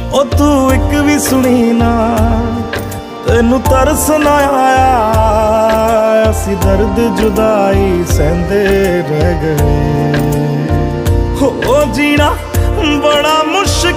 ओ तू एक भी सुनी ना, तेनू तरस ना आया, असी दर्द जुदाई सहंदे रह गए। हो जीना बड़ा मुश्किल